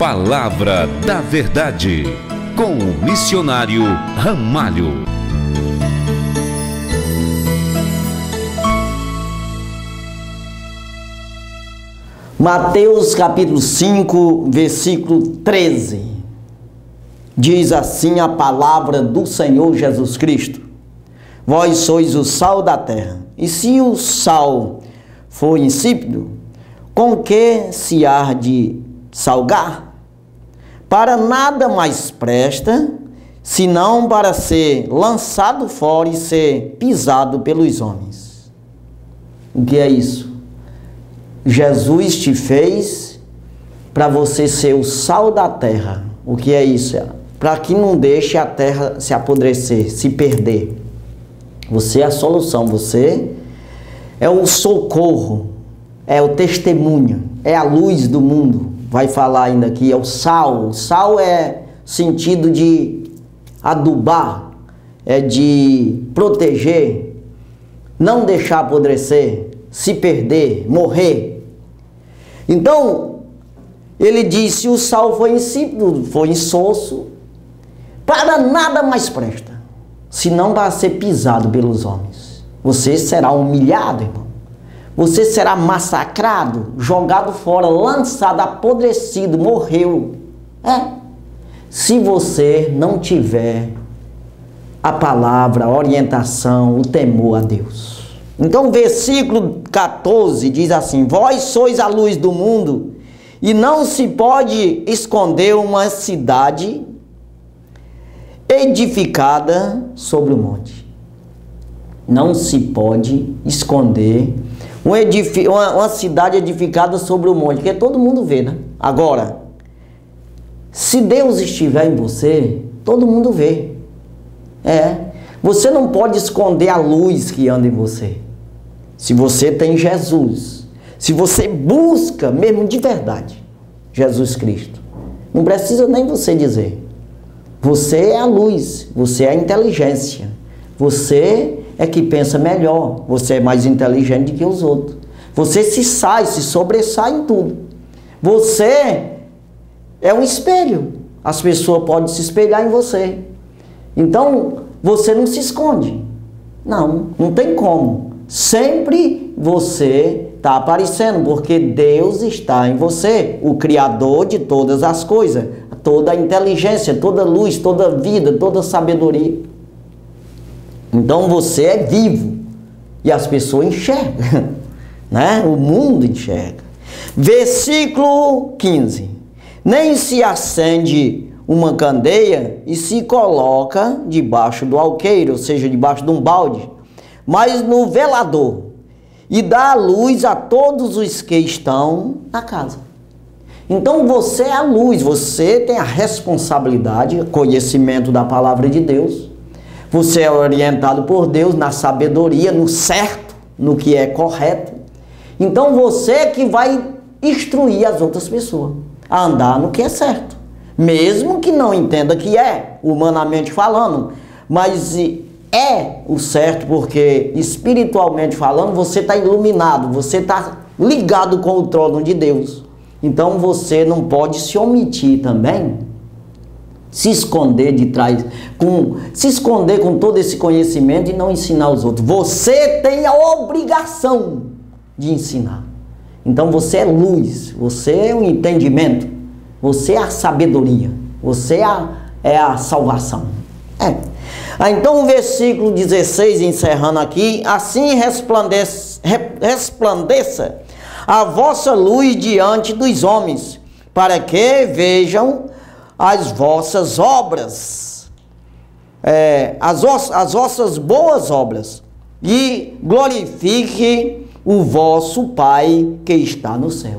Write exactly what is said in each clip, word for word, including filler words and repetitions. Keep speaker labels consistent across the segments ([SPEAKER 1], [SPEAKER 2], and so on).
[SPEAKER 1] Palavra da Verdade, com o missionário Ramalho.
[SPEAKER 2] Mateus capítulo cinco, versículo treze. Diz assim a palavra do Senhor Jesus Cristo: Vós sois o sal da terra, e se o sal for insípido, com que se há de salgar? Para nada mais presta, senão para ser lançado fora e ser pisado pelos homens. O que é isso? Jesus te fez para você ser o sal da terra. O que é isso? Para que não deixe a terra se apodrecer, se perder. Você é a solução, você é o socorro, é o testemunho, é a luz do mundo. Vai falar ainda aqui, é o sal. O sal é sentido de adubar, é de proteger, não deixar apodrecer, se perder, morrer. Então, ele disse: se o sal for insípido, for insosso, para nada mais presta, senão para ser pisado pelos homens. Você será humilhado, irmão. Você será massacrado, jogado fora, lançado, apodrecido, morreu. É. Se você não tiver a palavra, a orientação, o temor a Deus. Então, o versículo quatorze diz assim: Vós sois a luz do mundo, e não se pode esconder uma cidade edificada sobre o monte. Não se pode esconder um edifi- uma, uma cidade edificada sobre o monte, porque todo mundo vê, né? Agora, se Deus estiver em você, todo mundo vê. É. Você não pode esconder a luz que anda em você. Se você tem Jesus, se você busca mesmo de verdade Jesus Cristo, não precisa nem você dizer. Você é a luz, você é a inteligência, você é que pensa melhor, você é mais inteligente do que os outros. Você se sai, se sobressai em tudo. Você é um espelho, as pessoas podem se espelhar em você. Então, você não se esconde. Não, não tem como. Sempre você está aparecendo, porque Deus está em você, o Criador de todas as coisas, toda a inteligência, toda a luz, toda a vida, toda a sabedoria. Então você é vivo e as pessoas enxergam, né? O mundo enxerga. Versículo quinze. Nem se acende uma candeia e se coloca debaixo do alqueire, ou seja, debaixo de um balde, mas no velador, e dá a luz a todos os que estão na casa. Então você é a luz, você tem a responsabilidade, conhecimento da palavra de Deus, você é orientado por Deus na sabedoria, no certo, no que é correto. Então você é que vai instruir as outras pessoas a andar no que é certo, mesmo que não entenda que é, humanamente falando, mas é o certo, porque espiritualmente falando você está iluminado, você está ligado com o trono de Deus. Então você não pode se omitir também, se esconder de trás, com, se esconder com todo esse conhecimento e não ensinar os outros. Você tem a obrigação de ensinar. Então você é luz, você é o entendimento, você é a sabedoria, você é a, é a salvação. É. Então o versículo dezesseis, encerrando aqui: assim resplandeça, resplandeça a vossa luz diante dos homens, para que vejam as vossas obras, é, as, as vossas boas obras, e glorifique o vosso Pai que está no céu.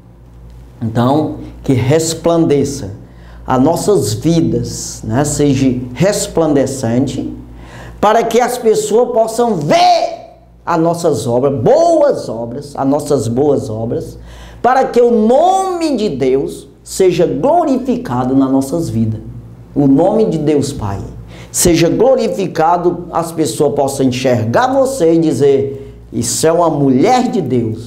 [SPEAKER 2] Então, que resplandeça as nossas vidas, né, seja resplandecente, para que as pessoas possam ver as nossas obras, boas obras, as nossas boas obras, para que o nome de Deus seja glorificado nas nossas vidas. O nome de Deus Pai seja glorificado, as pessoas possam enxergar você e dizer: isso é uma mulher de Deus,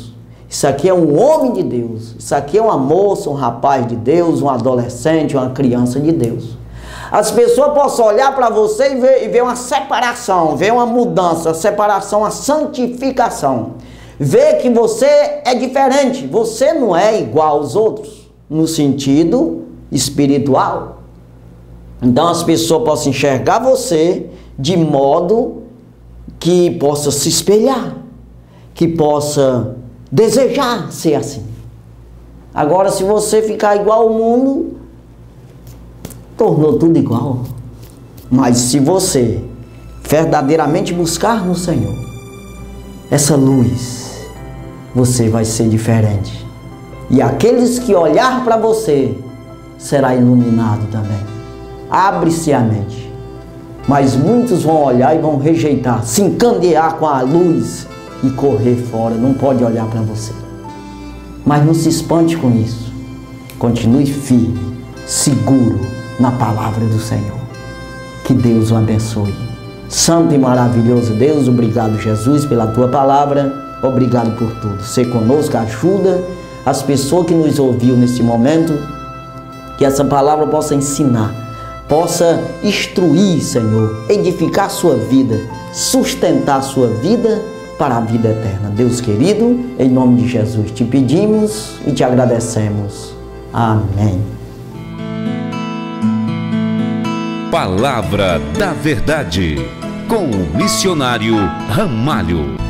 [SPEAKER 2] Isso aqui é um homem de Deus. Isso aqui é uma moça, um rapaz de Deus, um adolescente, uma criança de Deus. As pessoas possam olhar para você e ver, e ver uma separação, ver uma mudança, a separação, a santificação. Ver que você é diferente, você não é igual aos outros, no sentido espiritual. Então as pessoas possam enxergar você de modo que possa se espelhar, que possa desejar ser assim. Agora, se você ficar igual ao mundo, tornou tudo igual. Mas se você verdadeiramente buscar no Senhor essa luz, você vai ser diferente. E aqueles que olhar para você será iluminado também. Abre-se a mente. Mas muitos vão olhar e vão rejeitar, se encandear com a luz e correr fora. Não pode olhar para você. Mas não se espante com isso. Continue firme, seguro na palavra do Senhor. Que Deus o abençoe. Santo e maravilhoso Deus, obrigado, Jesus, pela tua palavra. Obrigado por tudo. Sê conosco, ajuda as pessoas que nos ouviram nesse momento, que essa palavra possa ensinar, possa instruir, Senhor, edificar sua vida, sustentar sua vida para a vida eterna. Deus querido, em nome de Jesus te pedimos e te agradecemos. Amém.
[SPEAKER 1] Palavra da Verdade, com o missionário Ramalho.